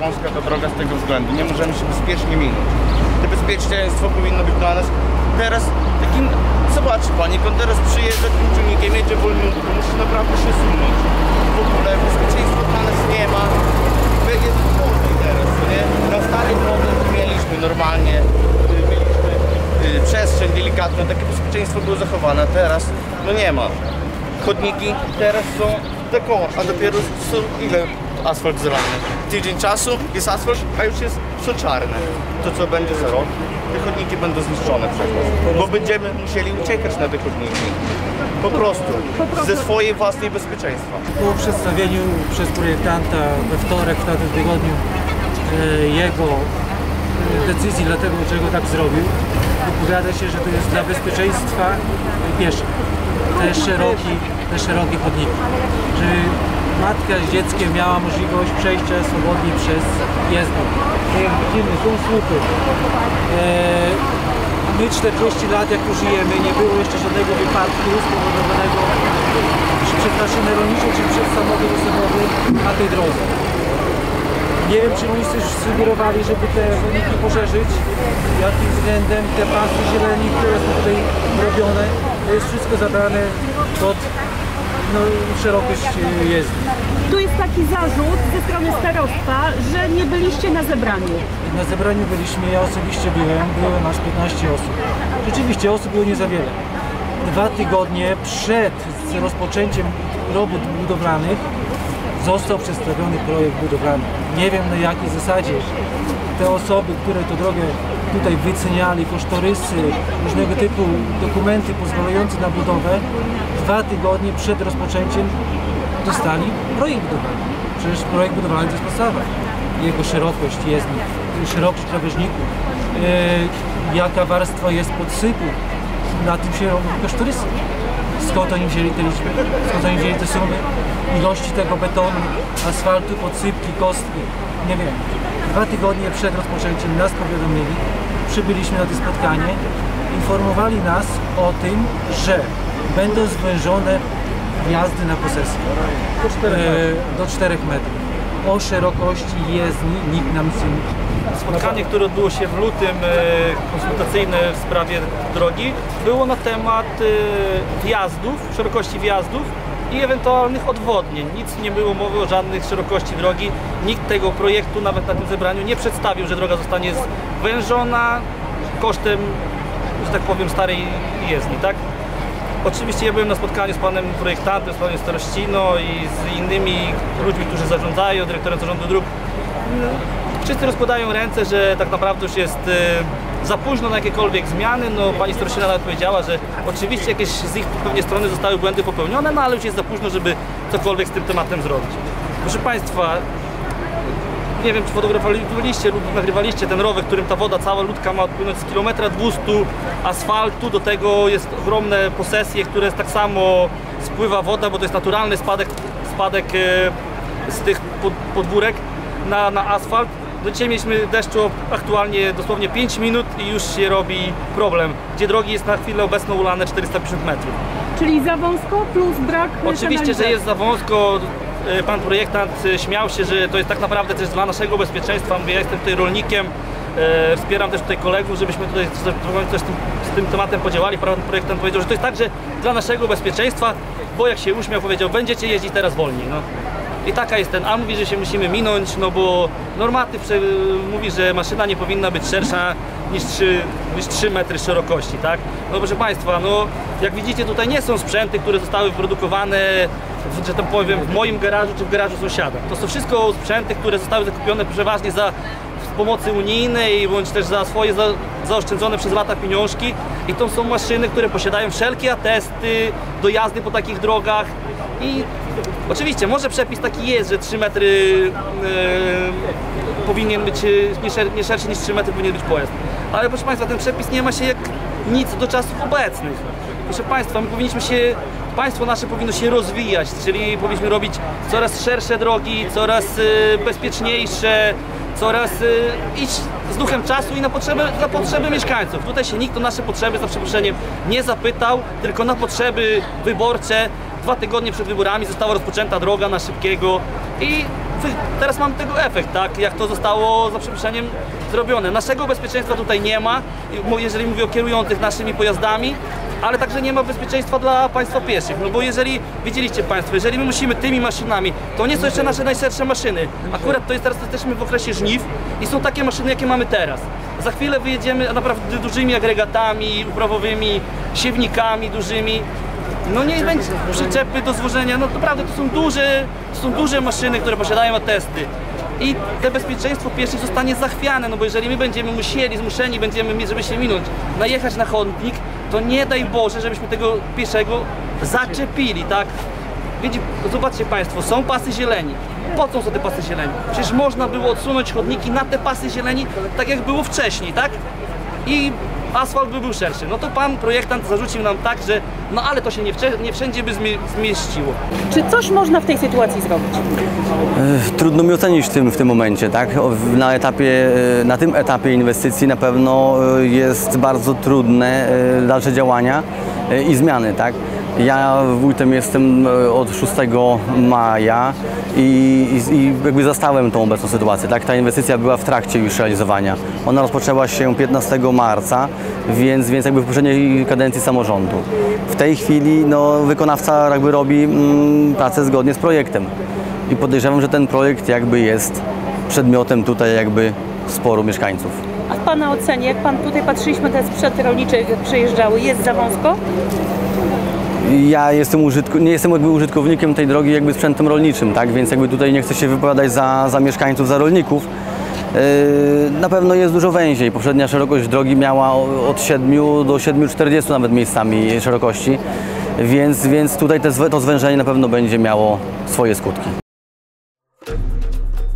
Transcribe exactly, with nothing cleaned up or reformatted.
wąska ta droga z tego względu. Nie możemy się bezpiecznie minąć. To bezpieczeństwo powinno być dla nas teraz takim... Zobaczy pani, jak on teraz przyjeżdża tym ciągnikiem, jedzie wolniutko, musi naprawdę się sunąć. W ogóle bezpieczeństwa dla nas nie ma. Jest trudniej teraz, nie? Na starej drodze mieliśmy normalnie, mieliśmy y, przestrzeń delikatną, takie bezpieczeństwo było zachowane, teraz no nie ma. Chodniki teraz są taką, a dopiero są ile asfalt zalany? Tydzień czasu jest asfalt, a już jest soczarne. To co będzie za rok? Te chodniki będą zniszczone przez nas, bo będziemy musieli uciekać na te chodniki. Po prostu, ze swojej własnej bezpieczeństwa. Po przedstawieniu przez projektanta we wtorek w tamtym tygodniu e, jego decyzji, dlatego czego tak zrobił, wypowiada się, że to jest dla bezpieczeństwa pieszych. Te szerokie, te szerokie chodniki. Że matka z dzieckiem miała możliwość przejścia swobodnie przez jezdnię. Tak jak widzimy, są słupy. E, My czterdzieści lat jak tu żyjemy, nie było jeszcze żadnego wypadku spowodowanego przez maszynę rolniczą czy przez samochód osobowy na tej drodze. Nie wiem, czy ludzie już sugerowali, żeby te chodniki poszerzyć, jakim względem te pasy zieleni, które są tutaj robione, to jest wszystko zabrane pod no, szerokość jezdni. Tu jest taki zarzut ze strony starostwa, że nie byliście na zebraniu. Na zebraniu byliśmy, ja osobiście byłem, było nas piętnaście osób. Rzeczywiście osób było nie za wiele. Dwa tygodnie przed rozpoczęciem robót budowlanych został przedstawiony projekt budowlany. Nie wiem na jakiej zasadzie te osoby, które tę drogę tutaj wyceniali, kosztorysy, różnego typu dokumenty pozwalające na budowę, dwa tygodnie przed rozpoczęciem dostali projekt budowlany. Przecież projekt budowlany to jest podstawa. Jego szerokość jezdni, szerokość krawężników, e, jaka warstwa jest podsypu, na tym się robią kosztorysy. Skąd oni wzięli te liczby, skąd oni wzięli te sumy, ilości tego betonu, asfaltu, podsypki, kostki, nie wiem. Dwa tygodnie przed rozpoczęciem nas powiadomili, przybyliśmy na to spotkanie, informowali nas o tym, że będą zwężone jazdy na posesję e, do czterech metrów. O szerokości jezdni nikt nam nic nie mówi. Spotkanie, które odbyło się w lutym, konsultacyjne w sprawie drogi, było na temat wjazdów, szerokości wjazdów i ewentualnych odwodnień. Nic nie było mowy o żadnych szerokości drogi. Nikt tego projektu nawet na tym zebraniu nie przedstawił, że droga zostanie zwężona kosztem, że tak powiem, starej jezdni, tak? Oczywiście ja byłem na spotkaniu z panem projektantem, z panem Starościno i z innymi ludźmi, którzy zarządzają, dyrektorem zarządu dróg. Wszyscy rozkładają ręce, że tak naprawdę już jest e, za późno na jakiekolwiek zmiany. No, pani Starościna nawet powiedziała, że oczywiście jakieś z ich pewnie strony zostały błędy popełnione, no ale już jest za późno, żeby cokolwiek z tym tematem zrobić. Proszę państwa, nie wiem, czy fotografowaliście lub nagrywaliście ten rowek, którym ta woda cała ludka ma odpłynąć z kilometra dwustu asfaltu, do tego jest ogromne posesje, które tak samo spływa woda, bo to jest naturalny spadek, spadek e, z tych pod, podwórek na, na asfalt. Do dzisiaj mieliśmy deszczu aktualnie dosłownie pięć minut i już się robi problem, gdzie drogi jest na chwilę obecną ulane czterysta pięćdziesiąt metrów. Czyli za wąsko plus brak Oczywiście, że jest za wąsko. Pan projektant śmiał się, że to jest tak naprawdę też dla naszego bezpieczeństwa. Mówię, ja jestem tutaj rolnikiem, e, wspieram też tutaj kolegów, żebyśmy tutaj coś z tym, z tym tematem podziałali. Pan projektant powiedział, że to jest także dla naszego bezpieczeństwa, bo jak się uśmiał, powiedział, będziecie jeździć teraz wolniej. No. I taka jest ten, a mówi, że się musimy minąć, no bo normatyw mówi, że maszyna nie powinna być szersza niż trzy, niż trzy metry szerokości, tak? No proszę państwa, no jak widzicie, tutaj nie są sprzęty, które zostały wyprodukowane, że tak powiem, w moim garażu czy w garażu sąsiada. To są wszystko sprzęty, które zostały zakupione przeważnie za pomocy unijnej, bądź też za swoje za, zaoszczędzone przez lata pieniążki. I to są maszyny, które posiadają wszelkie atesty do jazdy po takich drogach. I oczywiście, może przepis taki jest, że trzy metry yy, powinien być, nie, szer, nie szerszy niż trzy metry powinien być pojazd. Ale proszę państwa, ten przepis nie ma się jak nic do czasów obecnych. Proszę państwa, my powinniśmy się, państwo nasze powinno się rozwijać, czyli powinniśmy robić coraz szersze drogi, coraz yy, bezpieczniejsze, coraz yy, iść z duchem czasu i na potrzeby, na potrzeby mieszkańców. Tutaj się nikt o nasze potrzeby, za przeproszeniem, nie zapytał, tylko na potrzeby wyborcze. Dwa tygodnie przed wyborami została rozpoczęta droga na Szybkiego i teraz mamy tego efekt, tak? Jak to zostało za przeproszeniem zrobione. Naszego bezpieczeństwa tutaj nie ma, jeżeli mówię o kierujących naszymi pojazdami, ale także nie ma bezpieczeństwa dla państwa pieszych, no bo jeżeli, widzieliście państwo, jeżeli my musimy tymi maszynami, to nie są jeszcze nasze najszersze maszyny. Akurat to jest teraz, jesteśmy w okresie żniw i są takie maszyny, jakie mamy teraz. Za chwilę wyjedziemy naprawdę dużymi agregatami uprawowymi, siewnikami dużymi. No nie będzie przyczepy do złożenia, no naprawdę to są duże, to są duże maszyny, które posiadają atesty. I to bezpieczeństwo pieszych zostanie zachwiane, no bo jeżeli my będziemy musieli, zmuszeni będziemy, żeby się minąć, najechać na chodnik, to nie daj Boże, żebyśmy tego pieszego zaczepili, tak? Wiecie, zobaczcie państwo, są pasy zieleni. Po co są te pasy zieleni? Przecież można było odsunąć chodniki na te pasy zieleni, tak jak było wcześniej, tak? I asfalt by był szerszy. No to pan projektant zarzucił nam tak, że no ale to się nie, nie wszędzie by zmie zmieściło. Czy coś można w tej sytuacji zrobić? Trudno mi ocenić w tym, w tym momencie, tak? Na etapie, na tym etapie inwestycji na pewno jest bardzo trudne dalsze działania i zmiany, tak? Ja wójtem jestem od szóstego maja i, i, i jakby zastałem tą obecną sytuację, tak? Ta inwestycja była w trakcie już realizowania. Ona rozpoczęła się piętnastego marca, więc, więc jakby w poprzedniej kadencji samorządu. W tej chwili no, wykonawca jakby robi mm, pracę zgodnie z projektem i podejrzewam, że ten projekt jakby jest przedmiotem tutaj jakby sporu mieszkańców. A w Pana ocenie, jak Pan tutaj patrzyliśmy, te sprzęty rolnicze przejeżdżały, jest za wąsko? Ja jestem użytku, nie jestem jakby użytkownikiem tej drogi jakby sprzętem rolniczym, tak? Więc jakby tutaj nie chcę się wypowiadać za, za mieszkańców, za rolników. Yy, na pewno jest dużo węziej. Poprzednia szerokość drogi miała od siedmiu do siedmiu czterdziestu nawet miejscami szerokości, więc, więc tutaj te, to zwężenie na pewno będzie miało swoje skutki.